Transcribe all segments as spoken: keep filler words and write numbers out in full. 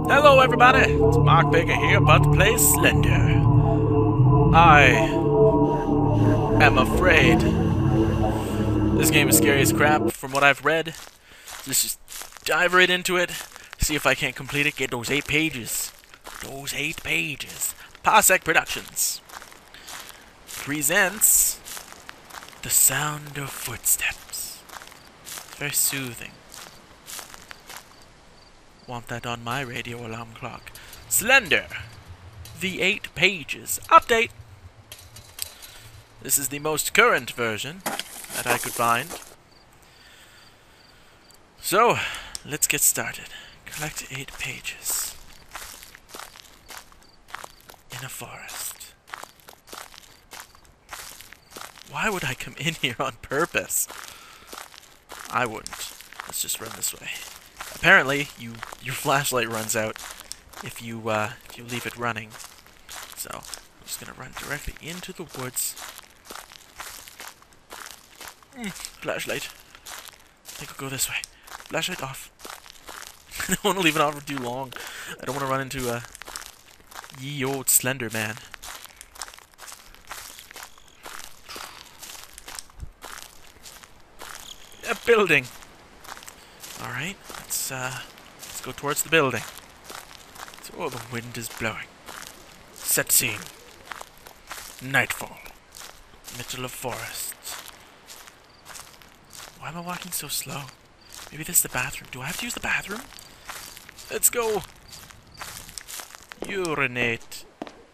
Hello everybody, it's Marc Baker here, about to play Slender. I am afraid. This game is scary as crap from what I've read. Let's just dive right into it, see if I can't complete it, get those eight pages. Those eight pages. Parsec Productions presents The Sound of Footsteps. It's very soothing. Want that on my radio alarm clock. Slender. The eight pages. Update. This is the most current version that I could find. So, let's get started. Collect eight pages. In a forest. Why would I come in here on purpose? I wouldn't. Let's just run this way. Apparently, you your flashlight runs out if you uh, if you leave it running. So I'm just gonna run directly into the woods. Mm, flashlight. I think I'll go this way. Flashlight off. I don't want to leave it on for too long. I don't want to run into a ye old Slenderman. A building. All right. Let's, uh, let's go towards the building. Oh, the wind is blowing. Set scene. Nightfall. Middle of forest. Why am I walking so slow? Maybe this is the bathroom. Do I have to use the bathroom? Let's go. Urinate.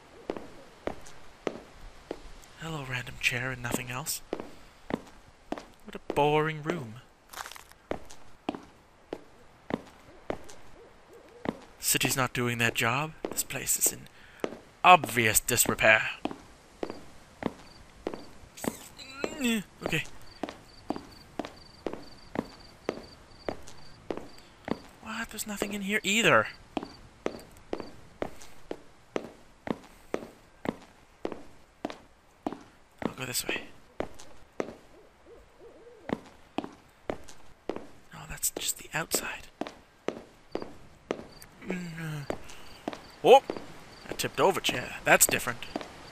Hello, random chair and nothing else. What a boring room. City's not doing their job. This place is in obvious disrepair. Okay. What? There's nothing in here either. I'll go this way. No, that's just the outside. Oh! I tipped over chair. That's different.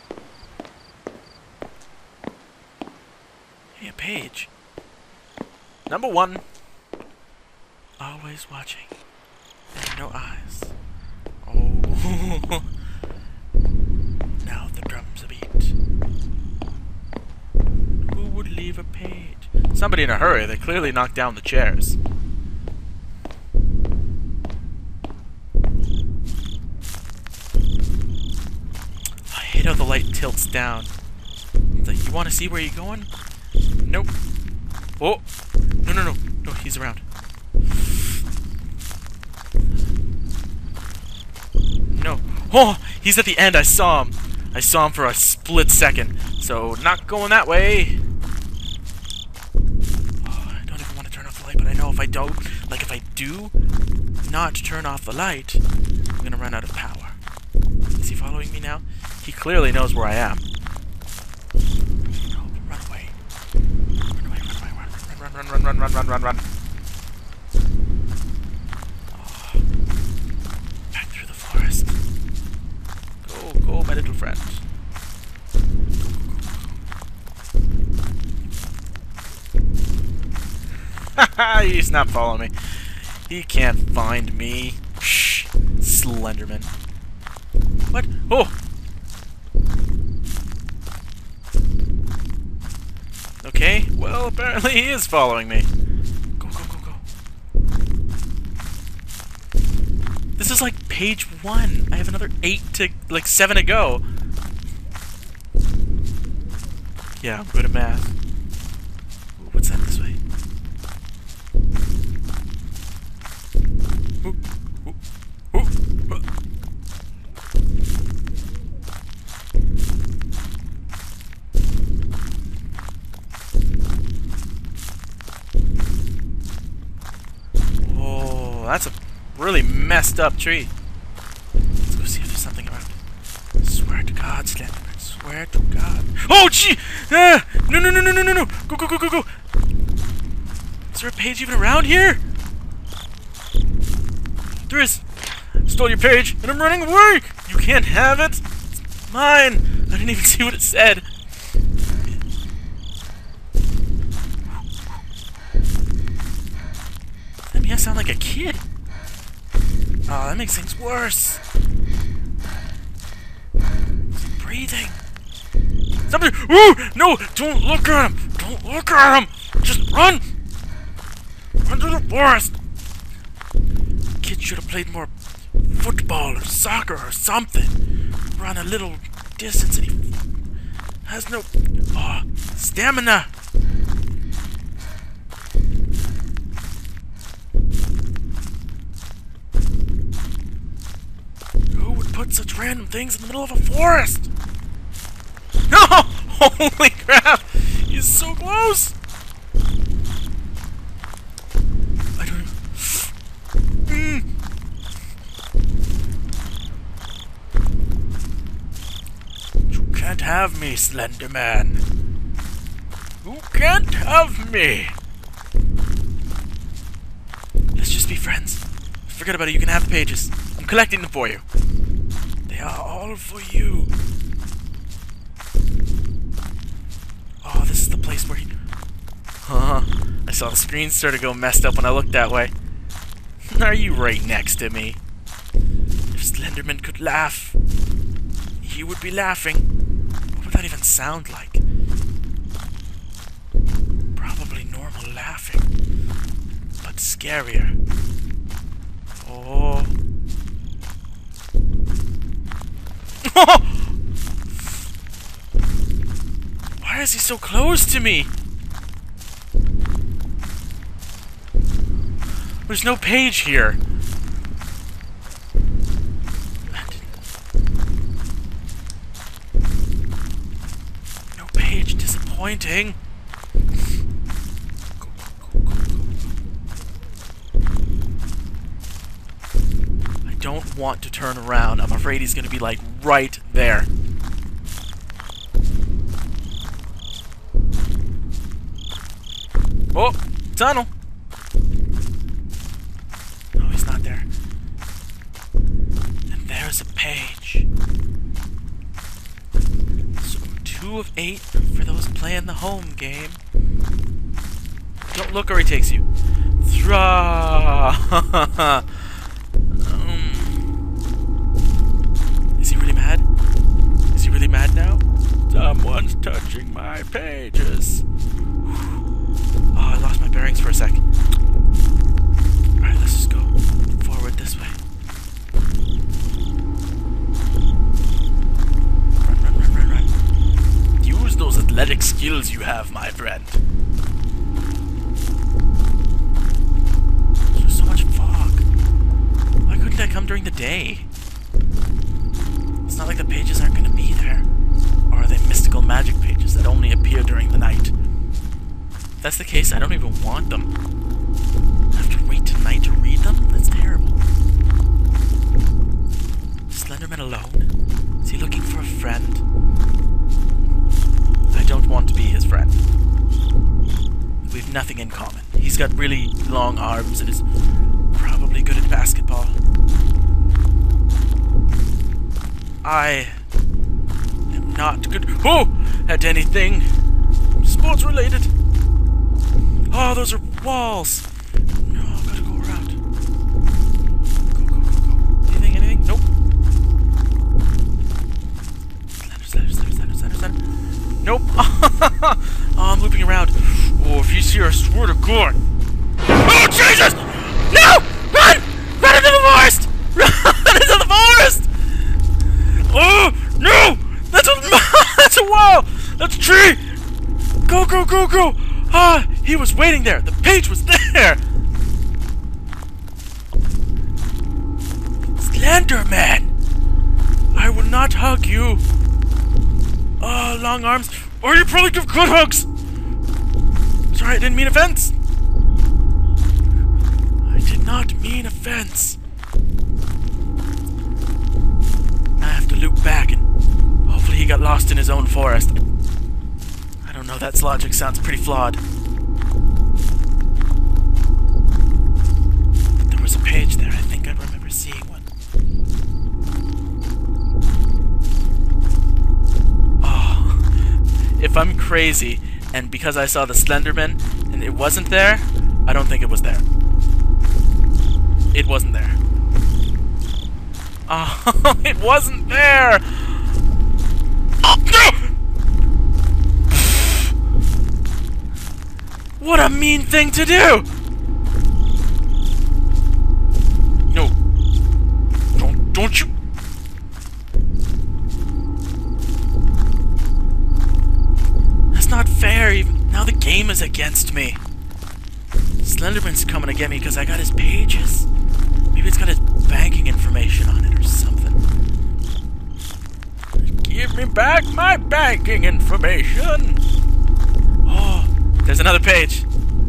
Hey, a page. Number one. Always watching. And no eyes. Oh. Now the drums a beat. Who would leave a page? Somebody in a hurry. They clearly knocked down the chairs. How the light tilts down. It's like, you want to see where you're going? Nope. Oh! No, no, no. No, he's around. No. Oh! He's at the end. I saw him. I saw him for a split second. So, not going that way. Oh, I don't even want to turn off the light, but I know if I don't, like if I do not turn off the light, I'm going to run out of power. Is he following me now? He clearly knows where I am. No, run away. Run away, run away, run, run, run, run, run, run, run, run, run. Oh. Back through the forest. Go, go, my little friend. Haha, he's not following me. He can't find me. Shh, Slenderman. What? Oh! Okay, well, apparently he is following me. Go, go, go, go. This is like page one. I have another eight to, like, seven to go. Yeah, I'm good at math. Ooh, what's that this way? Ooh, ooh, ooh, ooh. That's a really messed up tree. Let's go see if there's something around. Swear to God, Slenderman. Swear to God. Oh, gee! Ah! No, no, no, no, no, no, no! Go, go, go, go, go! Is there a page even around here? There is. Stole your page, and I'm running away! You can't have it! It's mine! I didn't even see what it said. That makes me sound like a kid. Oh, that makes things worse. He's breathing. Somebody! Ooh! No! Don't look at him! Don't look at him! Just run! Run through the forest! Kid should have played more football or soccer or something. Run a little distance and he has no oh, stamina. Who would put such random things in the middle of a forest? No! Holy crap! He's so close! I don't know. Mm. You can't have me, Slenderman. You can't have me. Let's just be friends. Forget about it, you can have the pages. I'm collecting them for you. They are all for you. Oh, this is the place where he... Huh. I saw the screen start to go messed up when I looked that way. Are you right next to me? If Slenderman could laugh, he would be laughing. What would that even sound like? Probably normal laughing, but scarier. Oh. Why is he so close to me? There's no page here. No page. Disappointing. Go, go, go, go, go. I don't want to turn around. I'm afraid he's going to be like right there. Oh, tunnel. No, he's not there. And there's a page. So two of eight for those playing the home game. Don't look or he takes you. Thra. um. Is he really mad? Is he really mad now? Someone's touching my pages. Oh, I lost my bearings for a sec. Alright, let's just go forward this way. Run, run, run, run, run. Use those athletic skills you have, my friend. There's so much fog. Why couldn't I come during the day? It's not like the pages aren't going to be there. Or are they mystical magic pages that only appear during the night? If that's the case, I don't even want them. I have to wait tonight to read them? That's terrible. Is Slenderman alone? Is he looking for a friend? I don't want to be his friend. We have nothing in common. He's got really long arms and is probably good at basketball. I am not good oh, at anything sports related. Oh, those are walls. No, I've got to go around. Go, go, go, go. Anything, anything? Nope. Slender, slender, slender, slender, slender, slender. Nope. Oh, I'm looping around. Oh, if he's here, I swear to God. Oh, Jesus! No! Run! Run into the forest! Run into the forest! Oh, no! That's a, that's a wall! That's a tree! Go, go, go, go! Ah, he was waiting there. The page was there. Slenderman, I will not hug you. Oh, long arms. Or you probably give good hugs. Sorry, I didn't mean offense. I did not mean offense. I have to loop back and hopefully he got lost in his own forest. I don't know, that logic sounds pretty flawed. But there was a page there, I think I remember seeing one. if I'm crazy, and because I saw the Slenderman and it wasn't there, I don't think it was there. It wasn't there. Oh, it wasn't there! What a mean thing to do! No. Don't, don't you... That's not fair. Even now the game is against me. Slenderman's coming to get me because I got his pages. Maybe it's got his banking information on it or something. Give me back my banking information! Oh, there's another page.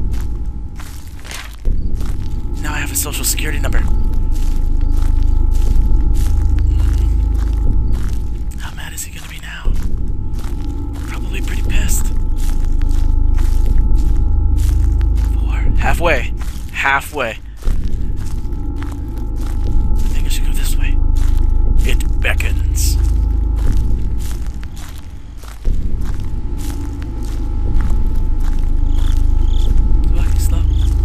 Now I have a social security number. How mad is he gonna be now? Probably pretty pissed. Four. Halfway. Halfway. I think I should go this way. It beckons. Walking slow.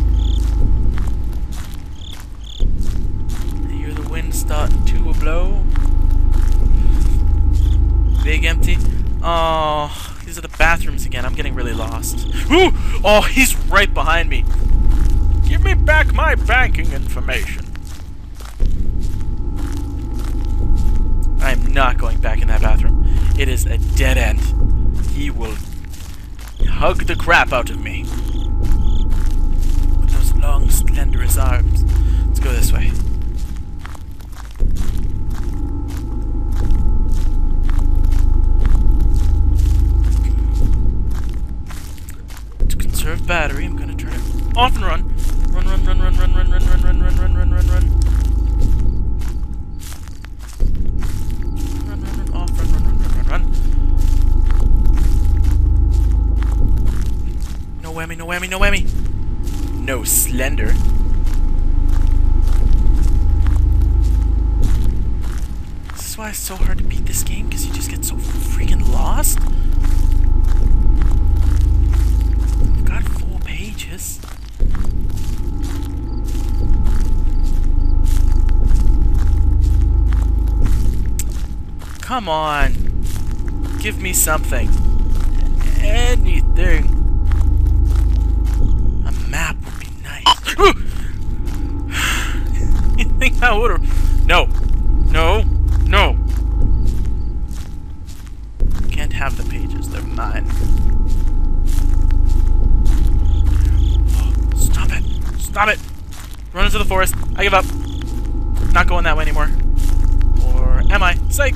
I hear the wind starting to blow. Big empty. Oh, these are the bathrooms again. I'm getting really lost. Ooh! Oh, he's right behind me. Give me back my banking information. I'm not going back in that bathroom. It is a dead end. He will hug the crap out of me with those long, slenderous arms. Let's go this way. To conserve battery, I'm gonna turn it off and run. Run, run, run, run, run, run, run, run, run, run, run, run, run, run. Run, run, run, off, run, run, run, run, run, run. No whammy, no whammy, no whammy. No Slender. This is why it's so hard to beat this game, because you just get so freaking lost. I've got full pages. Come on. Give me something. Anything. A map would be nice. You think I would've... No. No. No. Can't have the pages. They're mine. Oh, stop it. Stop it. Run into the forest. I give up. Not going that way anymore. Or am I? Psych.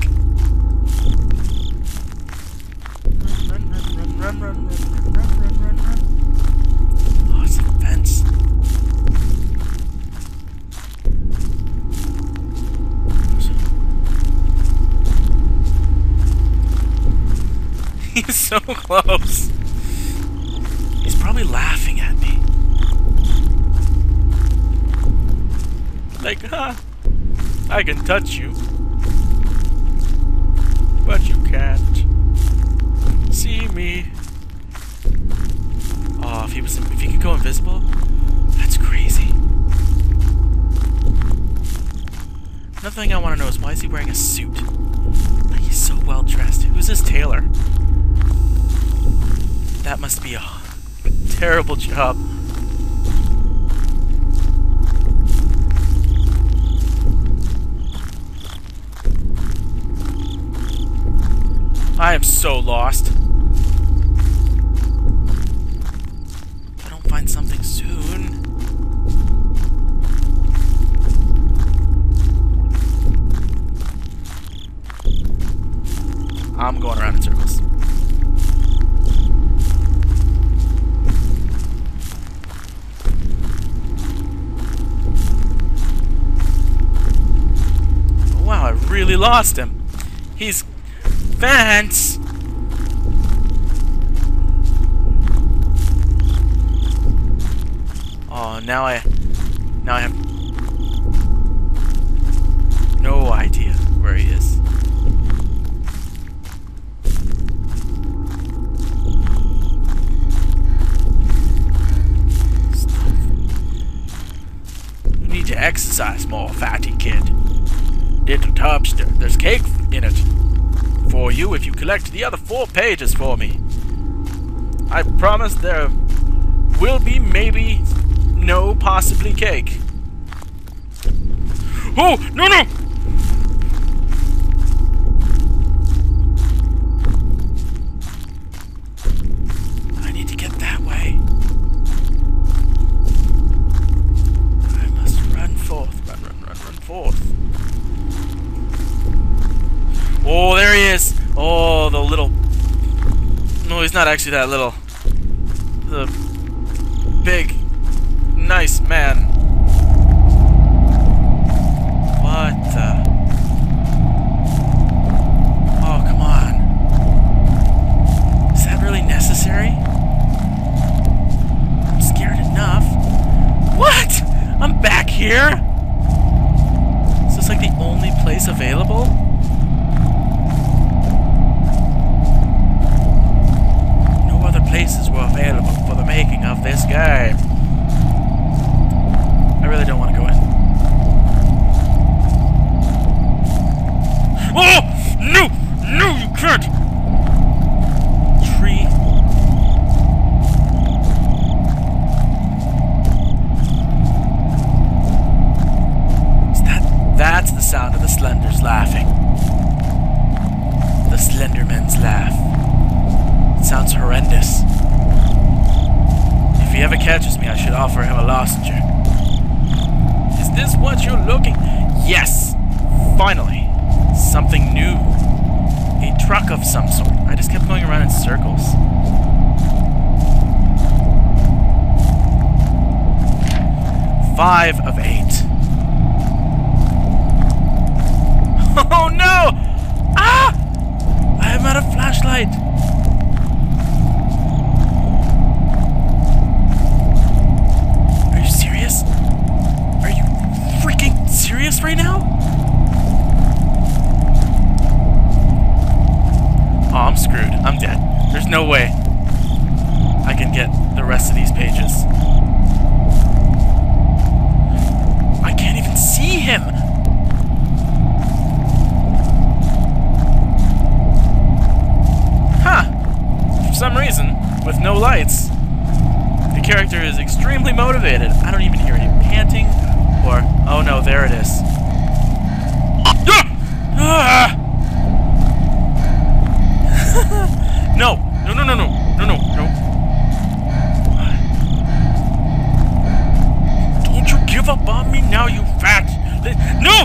Run, run, run, run, run, run, run, run, run. Oh, it's a fence. He's so close. He's probably laughing at me. Like, huh? I can touch you. But you can't see me. Oh, if he was, if he could go invisible, that's crazy. Another thing I want to know is why is he wearing a suit? Like, he's so well dressed. Who's his tailor? That must be a terrible job. I am so lost. If I don't find something soon. I'm going around in circles. Oh, wow, I really lost him. He's fence. Oh, now I, now I have no idea where he is. small fatty kid. Little tubster, there's cake in it for you if you collect the other four pages for me. I promise there will be maybe, no, possibly cake. Oh, no, no! I need to get that way. I must run forth, run, run, run, run forth. Oh, there he is! Oh, the little... No, he's not actually that little. The big, nice man. What the... Oh, come on. Is that really necessary? I'm scared enough. What? I'm back here? Is this like the only place available? No other places were available for the making of this game. I really don't want to go in. Oh! No! No, you can't! Tree. Is that... That's the sound of the Slenders laughing. The Slenderman's laugh. It sounds horrendous. If he ever catches me, I should offer him a lozenge. Is this what you're looking... Yes! Finally! Something new. A truck of some sort. I just kept going around in circles. Five of eight. Oh no! Ah! I am out of flashlight. Are you serious? Are you freaking serious right now? Oh, I'm screwed. I'm dead. There's no way I can get the rest of these pages. I can't even see him! Huh. For some reason, with no lights, the character is extremely motivated. I don't even hear any panting or... Oh no, there it is. Ah! Ah! No! No, no, no, no! No, no, no! Don't you give up on me now, you fat... No!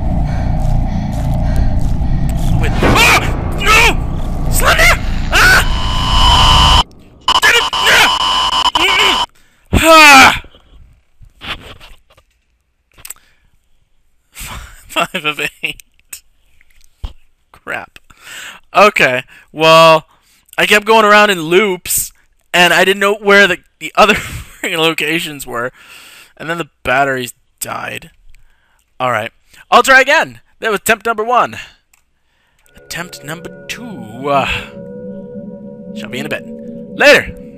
Wait. Ah! No! Slender! Ah! Get it! Yeah! Ah! Five of eight. Crap. Okay, well... I kept going around in loops, and I didn't know where the, the other locations were. And then the batteries died. Alright. I'll try again. That was attempt number one. Attempt number two. Uh, shall be in a bit. Later!